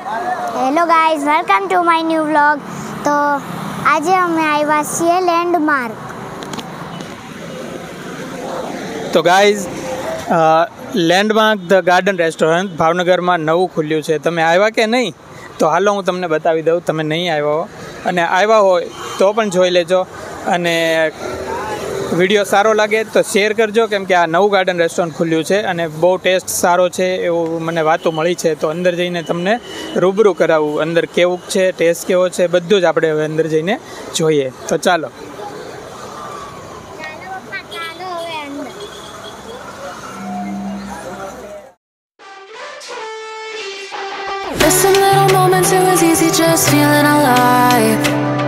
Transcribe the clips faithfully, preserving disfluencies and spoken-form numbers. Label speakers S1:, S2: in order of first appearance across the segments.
S1: Hello guys, welcome to my new vlog. तो आज અમે આવ્યા છીએ લેન્ડમાર્ક।
S2: તો guys landmark the garden restaurant ભાવનગરમાં નવું ખુલ્યું છે। તમે આવ્યા કે નહીં? તો હાલો હું તમને બતાવી દઉં। તમે નહીં આવ્યા હો અને આવ્યા હોય તો પણ જોઈ લેજો અને વિડીયો સારો લાગે તો શેર કરજો, કેમ કે આ નવું ગાર્ડન રેસ્ટોરન્ટ ખુલ્યું છે અને બહુ ટેસ્ટ સારો છે એવું મને વાતો મળી છે। તો અંદર જઈને તમને રૂબરૂ કરાવું, અંદર કેવું છે, ટેસ્ટ કેવો છે, બધું જ આપણે હવે અંદર જઈને જોઈએ। તો ચાલો।
S3: Listen, little moments, it was easy just feeling alive.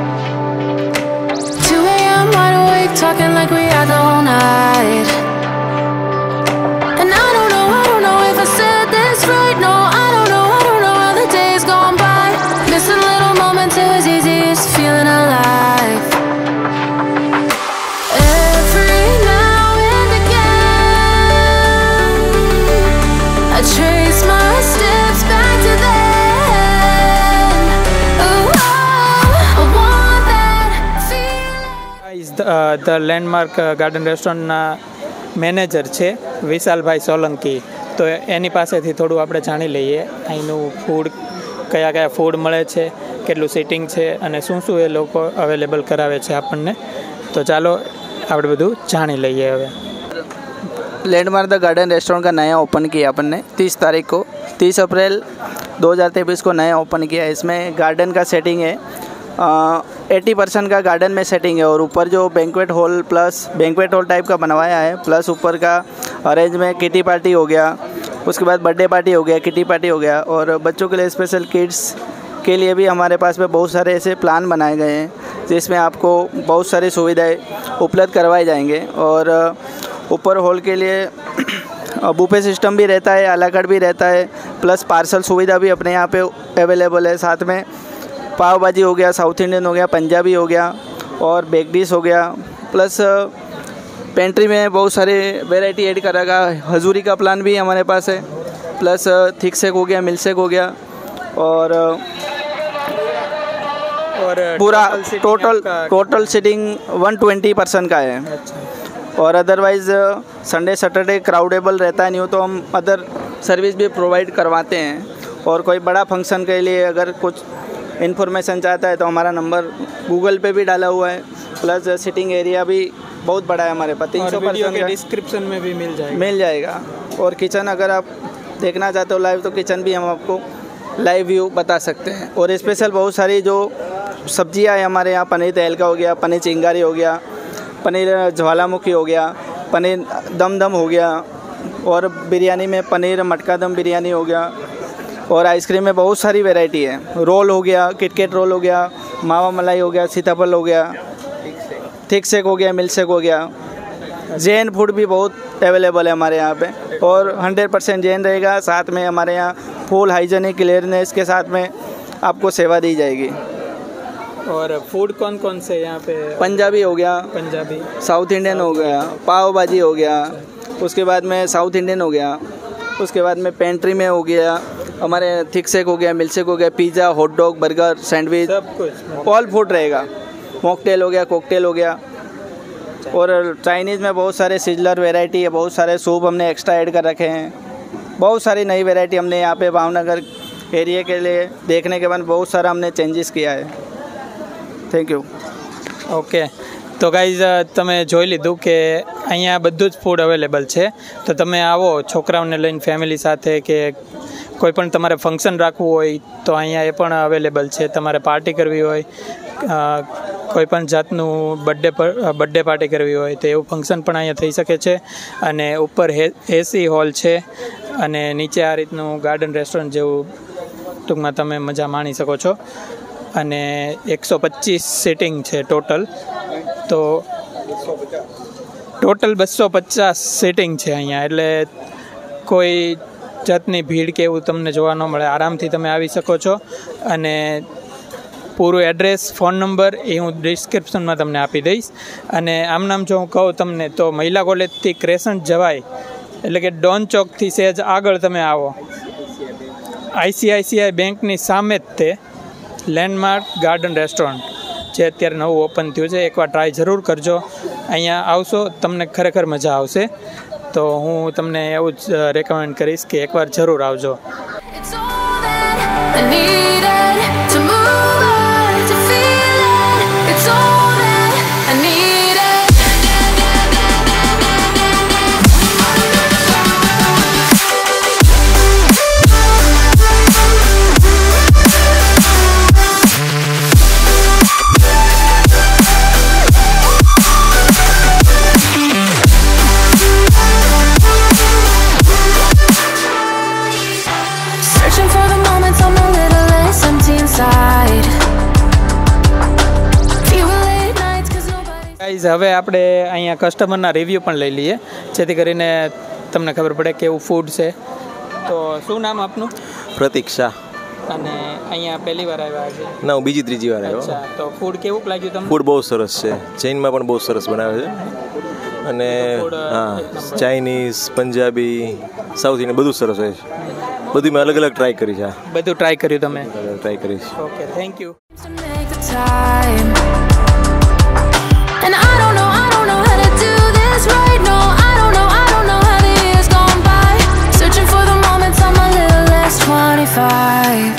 S3: two a.m. wide awake, talking like we had the whole night. And I don't know, I don't know if I said this right. No, I don't know, I don't know how the days gone by. Missing little moments, it was easy just feeling alive. Every now and again, I trace my steps back to then.
S2: The landmark garden રેસ્ટોરન્ટના manager છે વિશાલભાઈ સોલંકી। તો એની પાસેથી થોડું આપણે જાણી લઈએ અહીંનું ફૂડ, કયા કયા ફૂડ મળે છે, કેટલું સીટિંગ છે અને શું શું એ લોકો અવેલેબલ કરાવે છે આપણને। તો ચાલો આપણે બધું જાણી લઈએ હવે।
S4: लैंडमार्क द गार्डन रेस्टोरेंट का नया ओपन किया अपन ने तीस तारीख को, तीस अप्रैल दो हज़ार तेईस को नया ओपन किया है। इसमें गार्डन का सेटिंग है, एटी परसेंट का गार्डन में सेटिंग है और ऊपर जो banquet hall plus banquet hall type का बनवाया है, प्लस ऊपर का अरेंज में किटी पार्टी हो गया, उसके बाद बर्थडे पार्टी हो गया, किटी पार्टी हो गया और बच्चों के लिए स्पेशल किड्स के लिए भी हमारे पास में बहुत सारे ऐसे प्लान बनाए गए हैं जिसमें आपको बहुत सारी सुविधाएं उपलब्ध करवाए जाएंगे। और ऊपर हॉल के लिए बुफे सिस्टम भी रहता है, अला कार्ट भी रहता है, प्लस पार्सल सुविधा भी अपने यहाँ पे अवेलेबल है। साथ में पाव भाजी हो गया, साउथ इंडियन हो गया, पंजाबी हो गया और बेक डिश हो गया, प्लस पेंट्री में बहुत सारे वैरायटी ऐड करेगा। हजूरी का प्लान भी हमारे पास है, प्लस थिक सेक हो गया, मिल्क सेक हो गया और और पूरा total total seating one twenty percent का है। और अदरवाइज़ संडे सैटरडे क्राउडेबल रहता है, नहीं हो तो हम अदर सर्विस भी प्रोवाइड करवाते हैं। और कोई बड़ा फंक्शन के लिए अगर कुछ इन्फॉर्मेशन चाहता है तो हमारा नंबर गूगल पे भी डाला हुआ है, प्लस सिटिंग एरिया भी बहुत बड़ा है हमारे पास, तीन सौ परसेंट के
S2: डिस्क्रिप्शन में भी मिल जाएगा
S4: मिल जाएगा और किचन अगर आप देखना चाहते हो लाइव तो किचन भी हम आपको लाइव व्यू बता सकते हैं। और स्पेशल बहुत सारी जो सब्जियां है हमारे यहाँ, पनीर तेल का हो गया, पनीर चिंगारी हो गया, पनीर ज्वालामुखी हो गया, पनीर दम दम हो गया और बिरयानी में पनीर मटका दम बिरयानी हो गया। और आइसक्रीम में बहुत सारी वैरायटी है, रोल हो गया, किटकेट रोल हो गया, मावा मलाई हो गया, सीताफल हो गया, थिक सेक हो गया, मिल्क सेक हो गया। जैन फूड भी बहुत अवेलेबल है हमारे यहाँ पे और हंड्रेड परसेंट जैन रहेगा। साथ में हमारे यहाँ फुल हाइजीनिक क्लियरनेस के साथ में आपको सेवा दी जाएगी।
S2: और फूड कौन कौन से यहाँ पे?
S4: पंजाबी हो गया,
S2: पंजाबी,
S4: साउथ इंडियन हो गया, पाव भाजी हो गया, उसके बाद में साउथ इंडियन हो गया, उसके बाद में पेंट्री में हो गया हमारे थिक सेक हो गया, मिल्क सेक हो गया, pizza, hot dog, burger, sandwich,
S2: सब कुछ
S4: ऑल फूड रहेगा। मॉकटेल हो गया, कॉकटेल हो गया और चाइनीज़ में बहुत सारे सिजलर वैरायटी है, बहुत सारे सूप हमने एक्स्ट्रा ऐड कर रखे हैं। बहुत सारी नई वैरायटी हमने यहाँ पे भावनगर एरिया के लिए देखने के बाद बहुत सारा हमने चेंजेस किया है। Thank you.
S2: ओके, તો ગાઈઝ તમે જોઈ લીધું કે અહીંયા બધું જ ફૂડ અવેલેબલ છે। તો તમે આવો છોકરાઓને લઈને ફેમિલી સાથે કે કોઈ પણ તમારે ફંક્શન રાખવું હોય તો અહીંયા એ પણ અવેલેબલ છે। તમારે પાર્ટી કરવી હોય, કોઈ પણ જાતનું બર્થડે પર બર્થડે પાર્ટી કરવી હોય તો એવું ફંક્શન પણ અહીંયા થઈ શકે છે। અને ઉપર એસી હોલ છે અને નીચે આ રીતનું ગાર્ડન રેસ્ટોરન્ટ જેવું ટૂંકમાં તમે મજા માણી શકો છો। અને એકસો પચીસ સીટિંગ છે ટોટલ, તો ટોટલ બસો પચાસ સીટિંગ છે અહીંયા, એટલે કોઈ જાતની ભીડ કે એવું તમને જોવા ન મળે, આરામથી તમે આવી શકો છો। અને પૂરું એડ્રેસ, ફોન નંબર એ હું ડિસ્ક્રિપ્શનમાં તમને આપી દઈશ। અને આમ નામ જો હું કહું તમને તો મહિલા કોલેજથી ક્રેસન્ટ જવાય એટલે કે ડોન ચોકથી સહેજ આગળ તમે આવો આઈસીઆઈસીઆઈ બેંકની સામે જ તે લેન્ડમાર્ક ગાર્ડન રેસ્ટોરન્ટ જે અત્યારે નવું ઓપન થયું છે. એકવાર ટ્રાય જરૂર કરજો. અહીંયા આવશો તમને ખરેખર મજા આવશે. તો હું તમને એવું જ રેકમેન્ડ કરીશ કે એકવાર જરૂર આવજો.
S3: It's all that I needed to move on, to feel it. It's all that I needed. Searching for the moments I'm a little less empty inside. Fewer late nights 'cause nobody.
S2: Guys હવે આપણે અહીંયા કસ્ટમરના review પણ લઈ લઈએ જેથી કરીને તમને ખબર પડે કેવું ફૂડ છે. તો શું નામ આપનું?
S5: પ્રતીક્ષા.
S2: અને અહીંયા પહેલી વાર આવ્યા છે?
S5: ના, હું બીજી ત્રીજી વાર આવ્યો.
S2: અચ્છા, તો ફૂડ કેવું લાગ્યું તમને?
S5: ફૂડ બહુ સરસ છે. જૈનમાં પણ બહુ સરસ બનાવે છે. અને હા, ચાઇનીઝ, પંજાબી, સાઉથ ઇન્ડિયન બધું સરસ હોય છે. બધું મેં અલગ અલગ ટ્રાય કરી છે.
S2: બધું ટ્રાય કર્યું તમે?
S5: ટ્રાય કરી છે.
S2: Okay, thank you.
S3: To make the time. And I don't know, I don't know how to do this right. No, I don't know, I don't know how the years gone by. Searching for the moments I'm a little less twenty-five.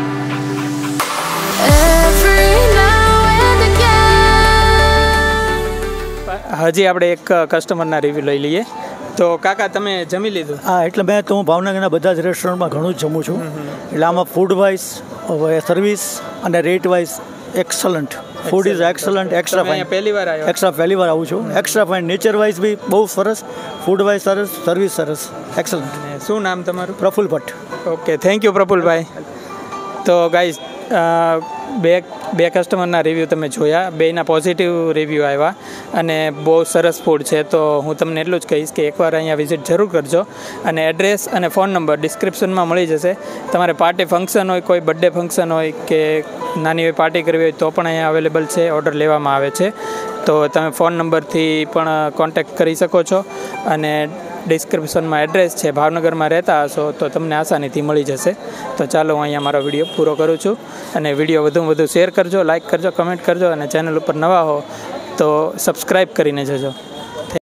S3: Every now and again.
S2: હજી આપણે એક કસ્ટમરના review લઈ લઈએ. તો કાકા તમે જમી લીધું?
S6: હા, એટલે મેં તો હું ભાવનગરના બધા જ રેસ્ટોરન્ટમાં ઘણું જ જમું છું. એટલે આમાં ફૂડ વાઇઝ, સર્વિસ અને rate wise excellent. Food is excellent, extra fine.
S2: પહેલી વાર આવ્યો?
S6: એક્સ્ટ્રા પહેલી વાર આવું છું. Extra fine. નેચર વાઇઝ બી બહુ સરસ, ફૂડ વાઇઝ સરસ, સર્વિસ સરસ, એક્સલન્ટ.
S2: શું નામ તમારું?
S6: Praful Bhatt.
S2: Okay, thank you પ્રફુલભાઈ. તો ગાઈઝ બે બે કસ્ટમરના રિવ્યૂ તમે જોયા, બેના પોઝિટિવ રિવ્યૂ આવ્યા અને બહુ સરસ ફૂડ છે. તો હું તમને એટલું જ કહીશ કે એકવાર અહીંયા વિઝિટ જરૂર કરજો. અને એડ્રેસ અને ફોન નંબર ડિસ્ક્રિપ્શનમાં મળી જશે. તમારે પાર્ટી ફંક્શન હોય, કોઈ બર્થડે ફંક્શન હોય કે નાની એવી પાર્ટી કરવી હોય તો પણ અહીંયા અવેલેબલ છે, ઓર્ડર લેવામાં આવે છે. તો તમે ફોન નંબરથી પણ કોન્ટેક્ટ કરી શકો છો. અને ડિસ્ક્રિપ્શનમાં એડ્રેસ છે. ભાવનગરમાં રહેતા હશો તો તમને આસાનીથી મળી જશે. તો ચાલો હું અહીંયા મારો વિડીયો પૂરો કરું છું. અને વિડીયો વધુમાં વધુ શેર કરજો, લાઇક કરજો, કમેન્ટ કરજો અને ચેનલ ઉપર નવા હો તો સબસ્ક્રાઈબ કરીને જજો.